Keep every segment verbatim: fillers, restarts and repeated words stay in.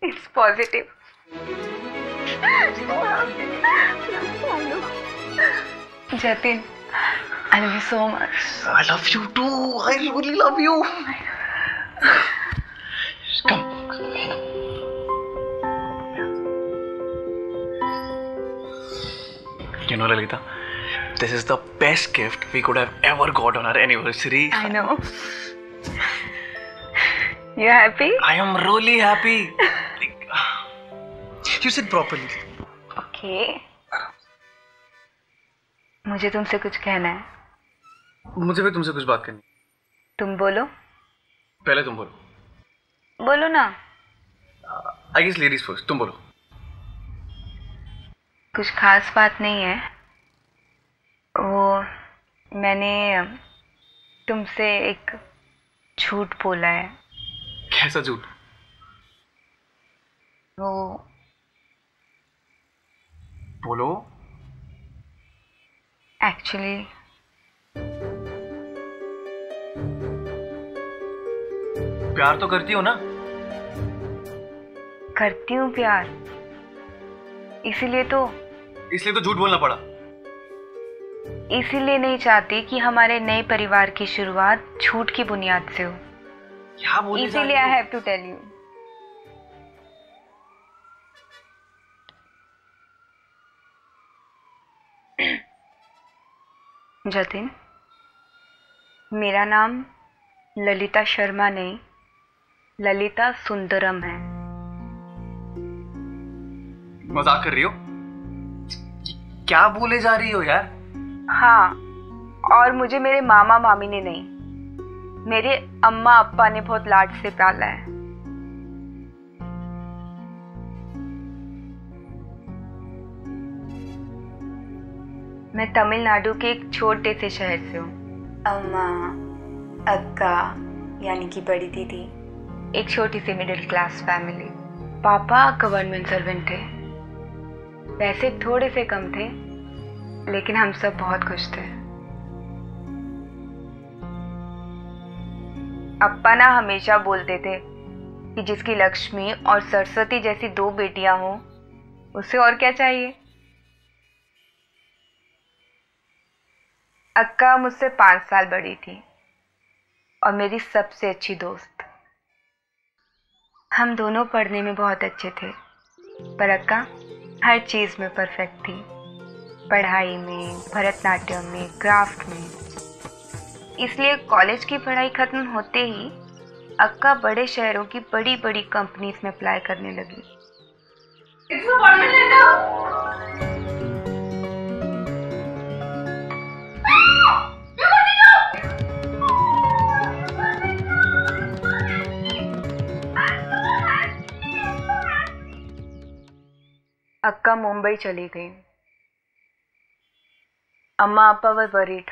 It's positive. Jatin, I love you so much. I love you too. I really love you. Come. You know, Lalita, this is the best gift we could have ever got on our anniversary. I know. You happy? I am really happy. You sit properly. Okay. मुझे तुमसे कुछ कहना है. मुझे भी तुमसे कुछ बात करनी. तुम बोलो. पहले तुम बोलो. बोलो ना. I guess ladies first. तुम बोलो. कुछ खास बात नहीं है. वो मैंने तुमसे एक झूठ बोला है. कैसा झूठ? वो बोलो. एक्चुअली प्यार तो करती हो ना? करती हूँ प्यार. इसीलिए तो इसलिए तो झूठ बोलना पड़ा. इसीलिए नहीं चाहती कि हमारे नए परिवार की शुरुआत झूठ की बुनियाद से हो. क्या बोली? इसीलिए I have to tell you. Jatin, मेरा नाम ललिता शर्मा नहीं, ललिता सुंदरम है. मजाक कर रही हो? क्या बोले जा रही हो यार? हाँ, और मुझे मेरे मामा मामी ने नहीं, मेरे अम्मा अप्पा ने बहुत लाड से पाला है. मैं तमिलनाडु के एक छोटे से शहर से हूँ. अम्मा, अक्का यानी कि बड़ी दीदी, एक छोटी सी मिडिल क्लास फैमिली. पापा गवर्नमेंट सर्वेंट थे. पैसे थोड़े से कम थे, लेकिन हम सब बहुत खुश थे. अप्पा ना हमेशा बोलते थे कि जिसकी लक्ष्मी और सरस्वती जैसी दो बेटियां हों, उसे और क्या चाहिए. अक्का मुझसे पांच साल बड़ी थी और मेरी सबसे अच्छी दोस्त. हम दोनों पढ़ने में बहुत अच्छे थे, पर अक्का हर चीज में परफेक्ट थी. पढ़ाई में, भरतनाट्यम में, क्राफ्ट में. इसलिए कॉलेज की पढ़ाई खत्म होते ही अक्का बड़े शहरों की बड़ी बड़ी कंपनीज में अप्लाई करने लगी. अक्का मुंबई चली गई. अम्मा अप्पा वर वरीड.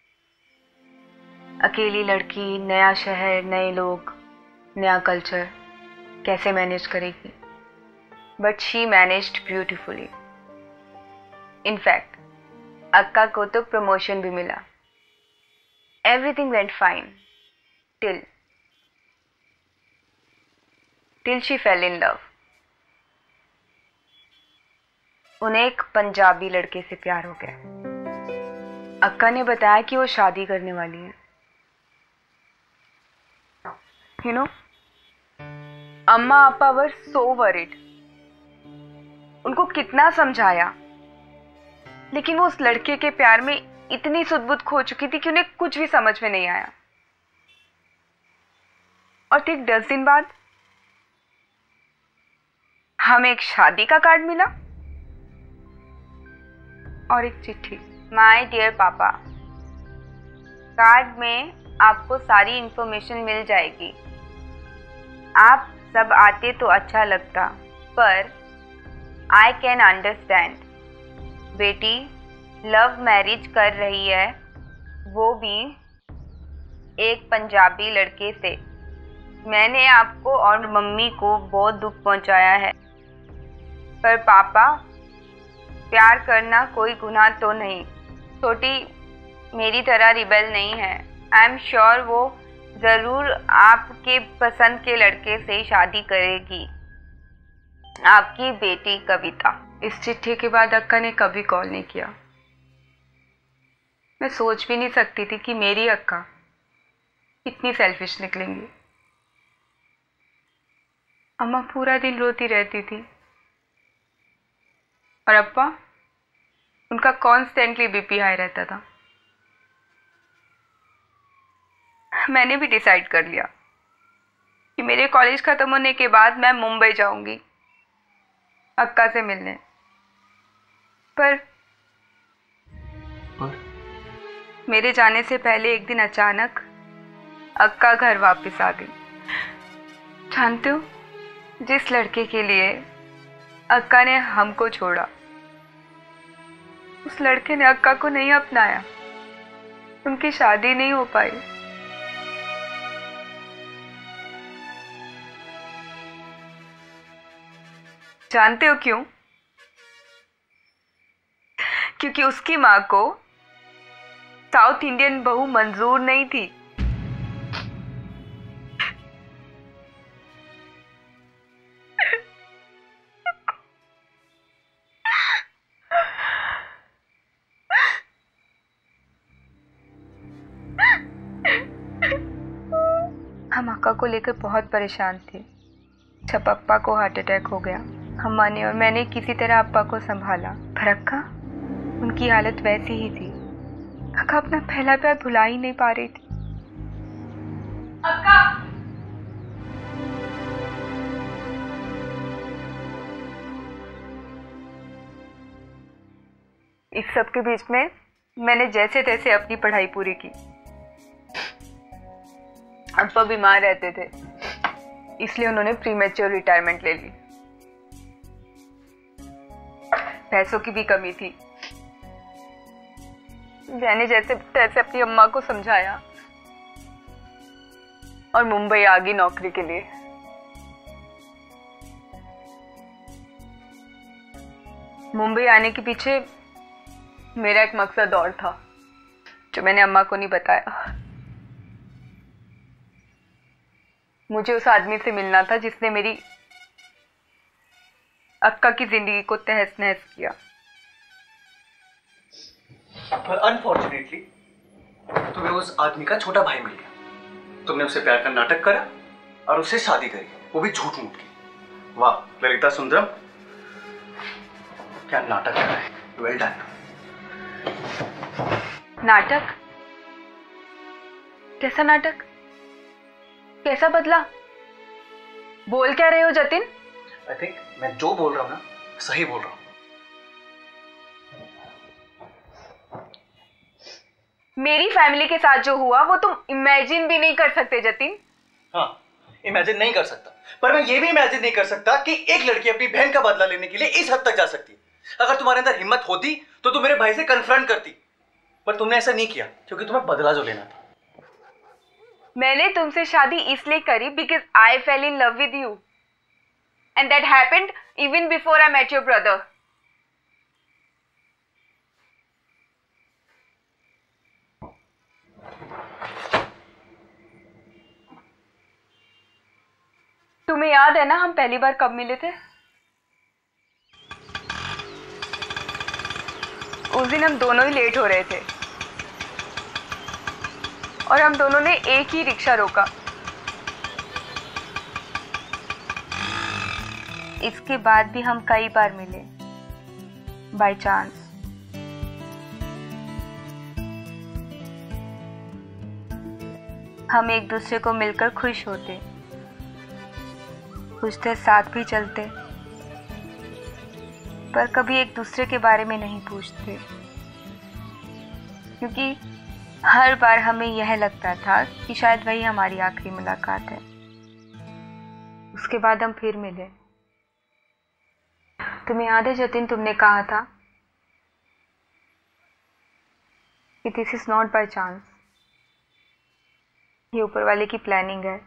अकेली लड़की, नया शहर, नए लोग, नया कल्चर, कैसे मैनेज करेगी. But she managed beautifully. In fact अक्का को तो प्रमोशन भी मिला. Everything went fine till till she fell in love. उन्हें एक पंजाबी लड़के से प्यार हो गया. अक्का ने बताया कि वो शादी करने वाली है. यू नो, अम्मा अप्पा वर सो वरीड. उनको कितना समझाया, लेकिन वो उस लड़के के प्यार में इतनी सुध-बुध खो चुकी थी कि उन्हें कुछ भी समझ में नहीं आया. और ठीक दस दिन बाद हमें एक शादी का कार्ड मिला और एक चिट्ठी. माय डियर पापा, कार्ड में आपको सारी इंफॉर्मेशन मिल जाएगी. आप सब आते तो अच्छा लगता, पर आई कैन अंडरस्टैंड. बेटी लव मैरिज कर रही है, वो भी एक पंजाबी लड़के से. मैंने आपको और मम्मी को बहुत दुख पहुंचाया है, पर पापा प्यार करना कोई गुनाह तो नहीं. छोटी मेरी तरह रिबेल नहीं है. आई एम श्योर वो ज़रूर आपके पसंद के लड़के से शादी करेगी. आपकी बेटी कविता। इस चिट्ठी के बाद अक्का ने कभी कॉल नहीं किया। मैं सोच भी नहीं सकती थी कि मेरी अक्का इतनी सेल्फिश निकलेंगी। अम्मा पूरा दिन रोती रहती थी और अप्पा, उनका कॉन्स्टेंटली बीपी हाई रहता था। मैंने भी डिसाइड कर लिया कि मेरे कॉलेज खत्म होने के बाद मैं मुंबई जाऊंगी अक्का से मिलने। पर, पर? मेरे जाने से पहले एक दिन अचानक अक्का घर वापस आ गई। जानते हो, जिस लड़के के लिए अक्का ने हमको छोड़ा, उस लड़के ने अक्का को नहीं अपनाया। उनकी शादी नहीं हो पाई। जानते हो क्यों? क्योंकि उसकी मां को साउथ इंडियन बहू मंजूर नहीं थी। हम अक्का को लेकर बहुत परेशान थे जब अप्पा को हार्ट अटैक हो गया। अम्मा ने और मैंने किसी तरह अप्पा को संभाला, पर अक्का, उनकी हालत वैसी ही थी। अक्का अपना पहला प्यार भुला ही नहीं पा रही थी। अक्का! इस सब के बीच में मैंने जैसे तैसे अपनी पढ़ाई पूरी की। अप्पा बीमार रहते थे, इसलिए उन्होंने प्रीमेच्योर रिटायरमेंट ले ली। पैसों की भी कमी थी। मैंने जैसे तैसे अपनी अम्मा को समझाया और मुंबई आ गई नौकरी के लिए। मुंबई आने के पीछे मेरा एक मकसद और था जो मैंने अम्मा को नहीं बताया। मुझे उस आदमी से मिलना था जिसने मेरी अक्का की जिंदगी को तहस नहस किया। पर अनफॉर्चुनेटली तुम्हें उस आदमी का छोटा भाई मिल गया। तुमने उससे प्यार का नाटक करा और उससे शादी करी, वो भी झूठ मूठ की। वाह ललिता सुंदरम, क्या नाटक कर रहा है। Well done. नाटक? कैसा नाटक? कैसा बदला? बोल क्या रहे हो जतिन? आई थिंक मैं जो बोल रहा हूं ना, सही बोल रहा हूं। मेरी फैमिली के साथ जो हुआ वो तुम इमेजिन भी नहीं कर सकते जतिन। हाँ, इमेजिन नहीं कर सकता, पर मैं ये भी इमेजिन नहीं कर सकता कि एक लड़की अपनी बहन का बदला लेने के लिए इस हद तक जा सकती है। अगर तुम्हारे अंदर हिम्मत होती तो तुम मेरे भाई से कन्फ्रंट करती, पर तुमने ऐसा नहीं किया क्योंकि तुम्हें बदला जो लेना था। मैंने तुमसे शादी इसलिए करी because I fell in love with you and that happened even before I met your brother. तुम्हें याद है ना हम पहली बार कब मिले थे? उस दिन हम दोनों ही लेट हो रहे थे और हम दोनों ने एक ही रिक्शा रोका। इसके बाद भी हम कई बार मिले बाय चांस। हम एक दूसरे को मिलकर खुश होते, कुछ देर साथ भी चलते, पर कभी एक दूसरे के बारे में नहीं पूछते, क्योंकि हर बार हमें यह लगता था कि शायद वही हमारी आखिरी मुलाकात है। उसके बाद हम फिर मिले। तुम्हें याद है जतिन, तुमने कहा था कि this is not by chance, ये ऊपर वाले की प्लानिंग है।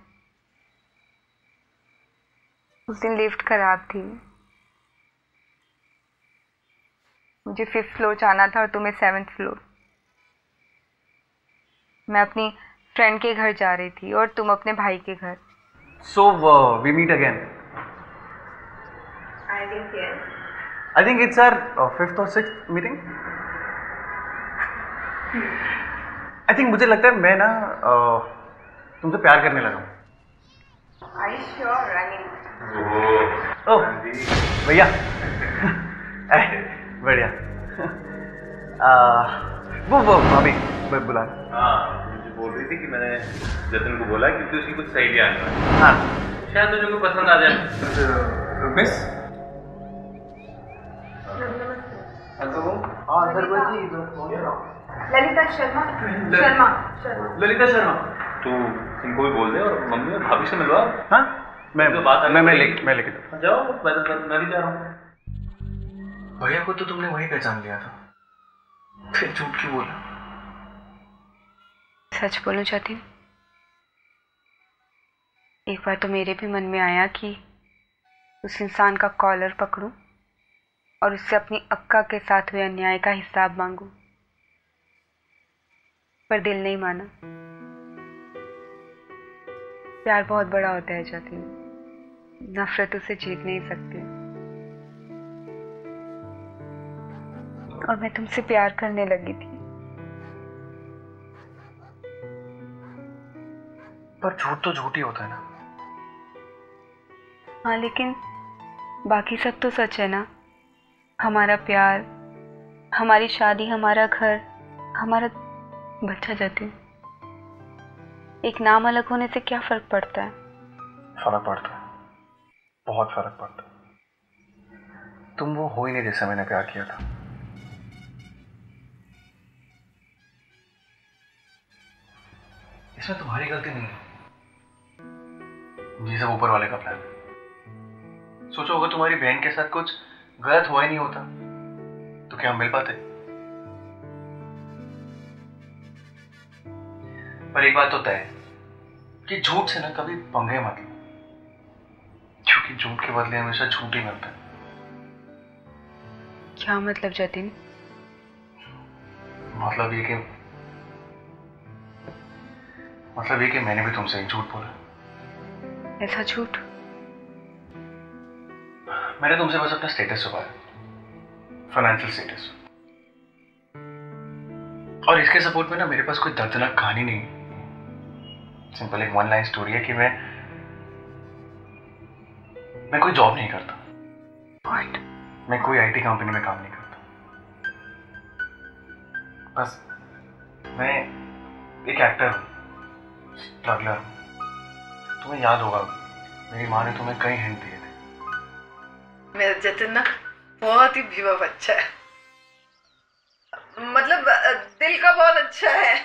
उस दिन लिफ्ट खराब थी, मुझे फिफ्थ फ्लोर जाना था और तुम्हें सेवेंथ फ्लोर। मैं अपनी फ्रेंड के घर जा रही थी और तुम अपने भाई के घर। So we meet again. Yes, yes. I think it's our uh, fifth or sixth meeting. I think मुझे लगता है मैं ना uh, तुमसे प्यार करने लगा हूँ. Are you sure? I mean. ओह भैया बढ़िया. वो वो भाभी बुला. हाँ मुझे बोल रही थी कि मैंने जतिन को बोला क्योंकि उसकी कुछ सहेली आने वाली है. हाँ शायद तुझे को पसंद आ जाए. मिस ललिता शर्मा. शर्मा. ललिता शर्मा. तू इनको भी बोल दे और मम्मी और भाभी से मिलवा. हाँ मैं तो बात मैं मैं लेके मैं लेके जाओ. मैं मैं भी जा रहा हूँ. भैया को तो तुमने वही पहचान लिया था, फिर झूठ क्यों बोला? सच बोलूं जतिन, एक बार तो मेरे भी मन में आया कि उस इंसान का कॉलर पकड़ूं और उससे अपनी अक्का के साथ हुए अन्याय का हिसाब मांगूं, पर दिल नहीं माना. प्यार बहुत बड़ा होता है जतिन, नफरत उसे जीत नहीं सकती. और मैं तुमसे प्यार करने लगी थी. पर झूठ तो झूठ ही होता है ना. हाँ लेकिन बाकी सब तो सच है ना. हमारा प्यार, हमारी शादी, हमारा घर, हमारा बच्चा. जतिन, एक नाम अलग होने से क्या फर्क पड़ता है? फर्क पड़ता है, बहुत फर्क पड़ता है. तुम वो हो ही नहीं जैसा मैंने प्यार किया था. इसमें तुम्हारी गलती नहीं है, ये सब ऊपर वाले का प्लान है. सोचो अगर तुम्हारी बहन के साथ कुछ गलत हुआ ही नहीं होता तो क्या हम मिल पाते? पर एक बात तो तय है कि झूठ से ना कभी पंगे मत लो, क्योंकि झूठ के बदले हमेशा झूठ ही मिलता है. क्या मतलब जतिन? मतलब ये कि मतलब ये कि मैंने भी तुमसे एक झूठ बोला. ऐसा झूठ? मैंने तुमसे बस अपना स्टेटस छुपाया, फाइनेंशियल स्टेटस. और इसके सपोर्ट में ना मेरे पास कोई दर्दनाक कहानी नहीं. सिंपल एक वन लाइन स्टोरी है कि मैं मैं कोई जॉब नहीं करता. What? मैं कोई आईटी कंपनी में काम नहीं करता. बस मैं एक एक्टर हूँ, स्ट्रगलर हूँ. तुम्हें याद होगा मेरी माँ ने तुम्हें कई हिंट दिए थे. मेरा जतिन ना बहुत ही भीवा बच्चा है, मतलब दिल का बहुत अच्छा है.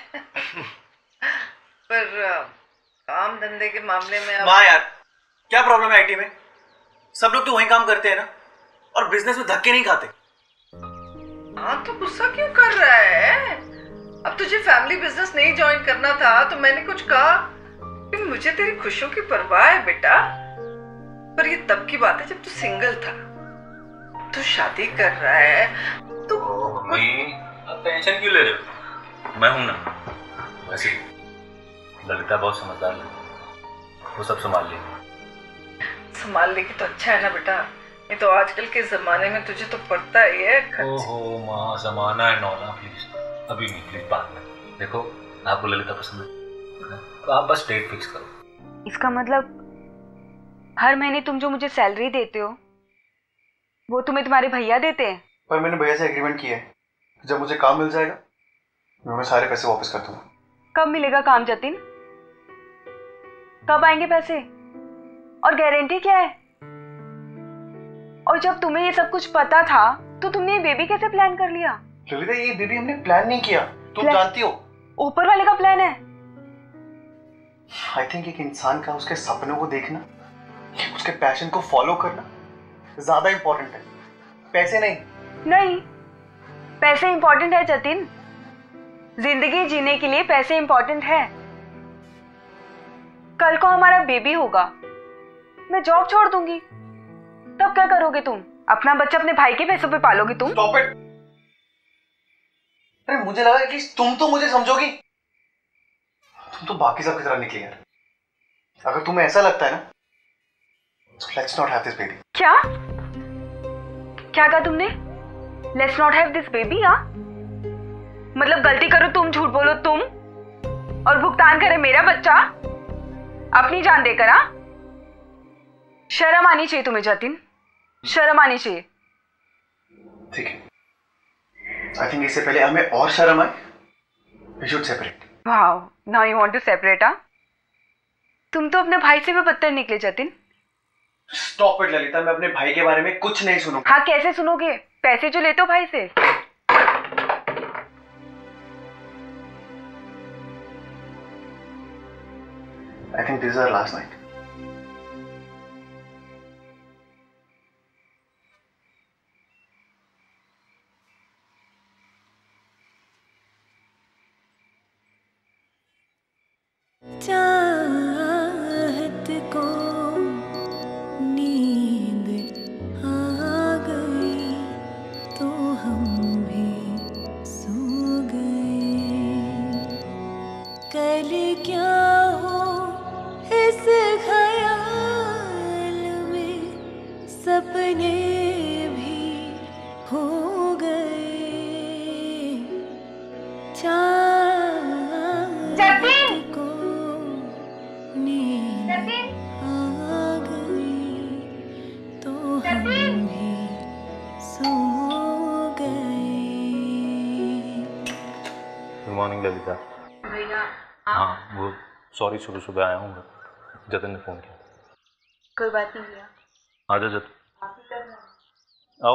पर काम धंधे के मामले में अब... माँ यार क्या प्रॉब्लम है आईटी में? सब लोग तो वही काम करते हैं ना, और बिजनेस में धक्के नहीं खाते. हाँ तो गुस्सा क्यों कर रहा है? अब तुझे फैमिली बिजनेस नहीं ज्वाइन करना था तो मैंने कुछ कहा कि मुझे तेरी खुशियों की परवाह है बेटा. पर ये तब की बात है जब तू सिंगल था. तू शादी कर रहा है तो मम्मी अब टेंशन क्यों ले रहे हो? मैं हूं ना. वैसे ललिता बहुत समझदार है, वो सब संभाल लेगी. संभाल लेगी तो अच्छा है ना बेटा. ये तो आजकल के जमाने में तुझे तो पड़ता ही है. ओहो माँ, जमाना है नौना. प्लीज अभी नहीं, प्लीज बाद में. देखो आपको ललिता पसंद है तो आप बस डेट फिक्स करो. इसका मतलब हर महीने तुम जो मुझे सैलरी देते हो वो तुम्हें तुम्हारे भैया देते हैं? पर मैंने भैया से एग्रीमेंट किया है, जब मुझे काम मिल जाएगा मैं उन्हें सारे पैसे वापस कर दूंगा. कब मिलेगा काम जतिन? कब आएंगे पैसे? और गारंटी क्या है? और जब तुम्हें ये सब कुछ पता था तो तुमने ये बेबी कैसे प्लान कर लिया? ललिता ये बेबी हमने प्लान नहीं किया, तुम जानती हो. ऊपर वाले का प्लान है. आई थिंक एक इंसान का उसके सपनों को देखना, उसके पैशन को फॉलो करना ज्यादा इंपॉर्टेंट है, पैसे नहीं. नहीं, पैसे इंपॉर्टेंट है जतिन. जिंदगी जीने के लिए पैसे इंपॉर्टेंट है. कल को हमारा बेबी होगा, मैं जॉब छोड़ दूंगी, तब क्या करोगे तुम? अपना बच्चा अपने भाई के पैसों पे पालोगे तुम? Stop it! अरे मुझे लगा कि तुम तो मुझे समझोगी. तुम तो बाकी सब की तरह निकली यार. अगर तुम्हें ऐसा लगता है ना, so let's not have this baby. क्या? क्या कहा तुमने? Let's not have this baby? हाँ, मतलब गलती करो तुम, झूठ बोलो तुम, और भुगतान करे मेरा बच्चा अपनी जान देकर। हाँ, शर्म आनी चाहिए तुम्हें जतिन, शर्म आनी चाहिए। ठीक है, आई थिंक इससे पहले हमें और शर्म आए, we should separate. Wow, now you want to separate? हाँ, तुम तो अपने भाई से भी बदतर निकले जतिन। स्टॉप इट ललिता, मैं अपने भाई के बारे में कुछ नहीं सुनूंगा। हाँ, कैसे सुनोगे? पैसे जो लेते हो भाई से। I think this is our last night. चाहत को नींद आ गई तो हम भी सो गए। कल क्या हो इस ख़याल में सपने भी हो गए। चाहत को नींद आ गई तो हम भी सो गए। Good morning Lalita. भैया हाँ, वो सॉरी सुबह सुबह आया हूँ, जतिन ने फ़ोन किया। कोई बात नहीं भैया, आ जाओ जतिन, आओ।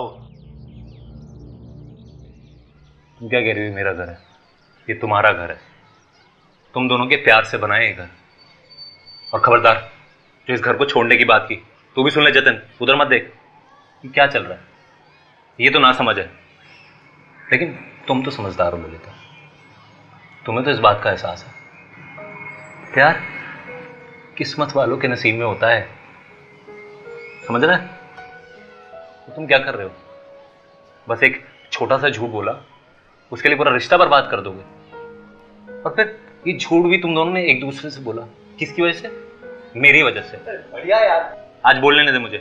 तुम क्या कह रही हो? मेरा घर है, ये तुम्हारा घर है, तुम दोनों के प्यार से बनाए ये घर। और खबरदार, जो इस घर को छोड़ने की बात की, तू भी सुन ले जतिन, उधर मत देख कि क्या चल रहा है। ये तो ना समझ है, लेकिन तुम तो समझदार हो ललिता, तुम्हें तो इस बात का एहसास है। प्यार किस्मत वालों के नसीब में होता है, समझ रहे? तो तुम क्या कर रहे हो? बस एक छोटा सा झूठ बोला, उसके लिए पूरा रिश्ता बर्बाद कर दोगे। और फिर ये झूठ भी तुम दोनों ने एक दूसरे से बोला, किसकी वजह से? मेरी वजह से। बढ़िया यार, आज बोल लेने दे मुझे।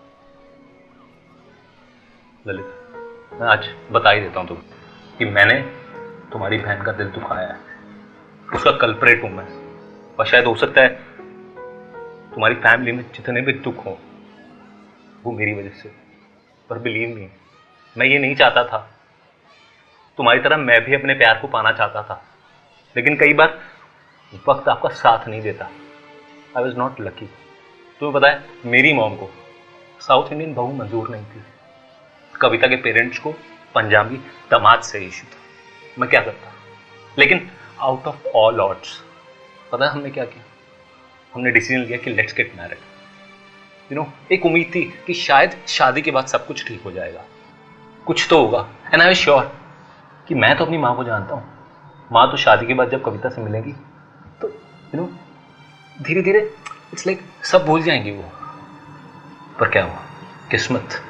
ललित, मैं आज बता ही देता हूं तुम्हें कि मैंने तुम्हारी बहन का दिल दुखाया है, उसका कल्प्रेट हूं मैं। और शायद हो सकता है तुम्हारी फैमिली में जितने भी दुख हो वो मेरी वजह से। पर बिलीव मी, मैं ये नहीं चाहता था। तुम्हारी तरह मैं भी अपने प्यार को पाना चाहता था, लेकिन कई बार वक्त आपका साथ नहीं देता। I was not lucky. तुम्हें पता है, मेरी मॉम को साउथ इंडियन बहू मंजूर नहीं थी। कविता के पेरेंट्स को पंजाबी दामाद से इशू था। मैं क्या करता? लेकिन आउट ऑफ ऑल ऑड्स पता है हमने क्या किया? हमने डिसीजन लिया कि let's get married. You know, एक उम्मीद थी कि शायद शादी के बाद सब कुछ ठीक हो जाएगा, कुछ तो होगा। एंड आई वाज श्योर कि मैं तो अपनी माँ को जानता हूँ। माँ तो शादी के बाद जब कविता से मिलेंगी तो यू नो धीरे धीरे इट्स लाइक सब भूल जाएंगी वो। पर क्या हुआ? किस्मत।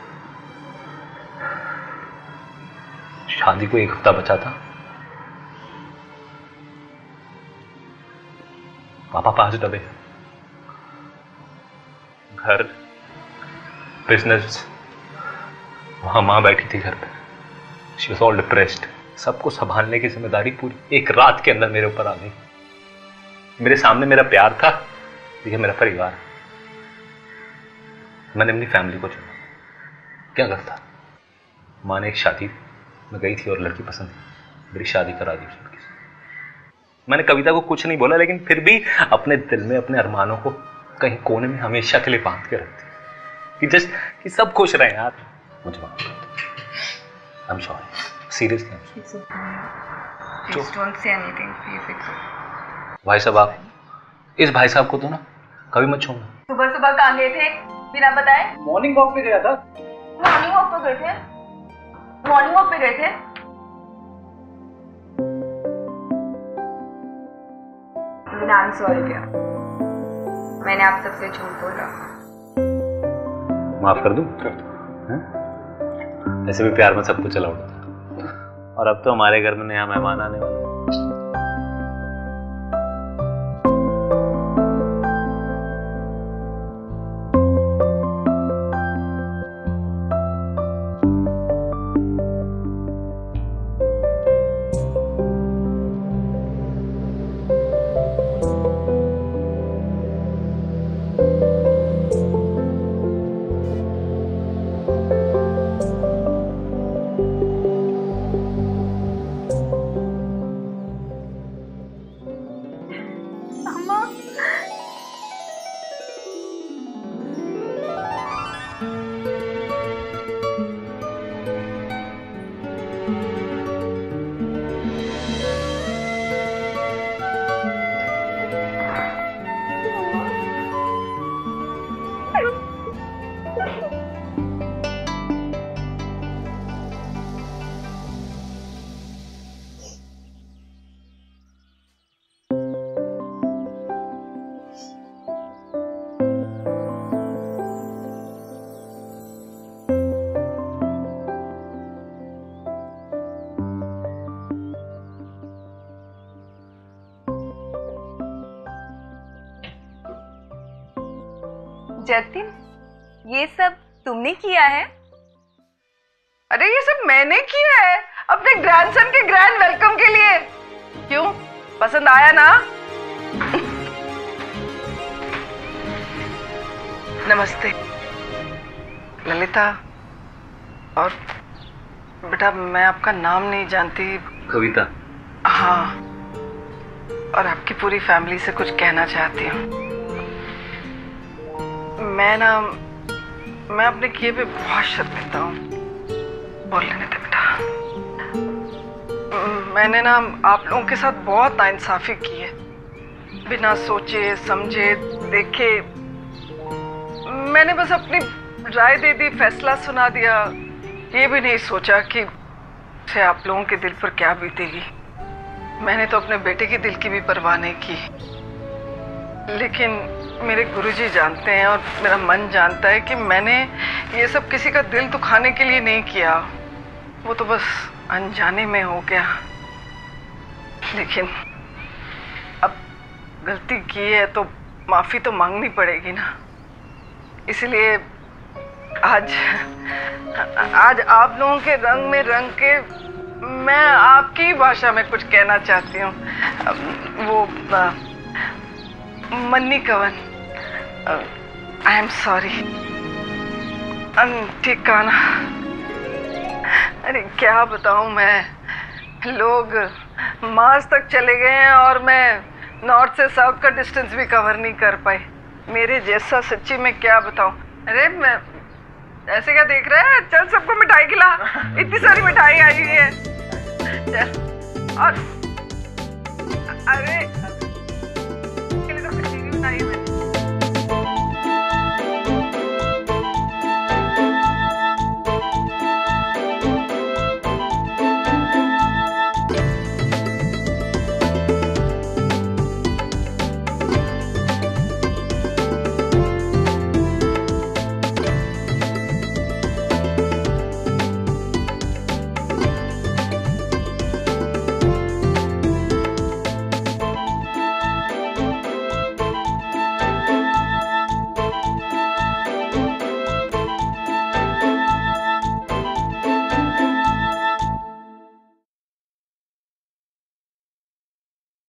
शादी को एक हफ्ता बचा था, पापा पांच दबे, घर, बिजनेस, वहां माँ बैठी थी घर पे। She was all depressed. सबको संभालने की जिम्मेदारी पूरी एक रात के अंदर मेरे ऊपर आ गई। मेरे सामने मेरा प्यार था, ये मेरा परिवार। मैंने अपनी फैमिली को चुना। क्या करता? माँ ने एक शादी में गई थी और लड़की पसंद थी, मेरी शादी करा दी उस लड़की से। मैंने कविता को कुछ नहीं बोला, लेकिन फिर भी अपने दिल में अपने अरमानों को कहीं कोने में हमेशा के लिए बांध के रखती कि जस्ट कि सब खुश रहे यार। मुझे माफ कर दो। I am sorry, seriously. Please don't say anything, please. भाई साहब, आप इस भाई साहब को तो ना कभी मत छोड़ना। सुबह सुबह कहाँ गए थे बिना बताए? मॉर्निंग वॉक पे गया था। मॉर्निंग वॉक पे गए थे? मॉर्निंग वॉक पे गए थे? आई एम सॉरी भैया, मैंने आप सबसे झूठ बोला। माफ कर दूं? ऐसे भी प्यार में सब कुछ अलाउड होता है। और अब तो हमारे घर में नया मेहमान आने वाला है। जतिन, ये सब तुमने किया है? अरे ये सब मैंने किया है अपने ग्रैंडसन के ग्रैंड वेलकम के लिए। क्यों, पसंद आया ना? नमस्ते ललिता। और बेटा मैं आपका नाम नहीं जानती। कविता। हाँ, और आपकी पूरी फैमिली से कुछ कहना चाहती हूँ। मैं ना मैं अपने किए पे बहुत शर्मिंदा हूँ। बोल लेने दे बेटा। मैंने ना आप लोगों के साथ बहुत नाइंसाफी की है, बिना सोचे समझे देखे। मैंने बस अपनी राय दे दी, फैसला सुना दिया, ये भी नहीं सोचा कि से आप लोगों के दिल पर क्या बीतेगी। मैंने तो अपने बेटे के दिल की भी परवाह नहीं की, लेकिन मेरे गुरुजी जानते हैं और मेरा मन जानता है कि मैंने ये सब किसी का दिल दुखाने के लिए नहीं किया। वो तो बस अनजाने में हो गया। लेकिन अब गलती की है तो माफ़ी तो मांगनी पड़ेगी ना। इसलिए आज आज आप लोगों के रंग में रंग के मैं आपकी भाषा में कुछ कहना चाहती हूँ। वो मन्नी कवन, आई एम सॉरी। ठीक कहा ना? अरे क्या बताऊँ मैं, लोग मार्स तक चले गए हैं और मैं नॉर्थ से साउथ का डिस्टेंस भी कवर नहीं कर पाई। मेरे जैसा सच्ची में क्या बताऊँ। अरे मैं ऐसे क्या देख रहा है, चल सबको मिठाई खिला, इतनी सारी मिठाई आई हुई है। चल। और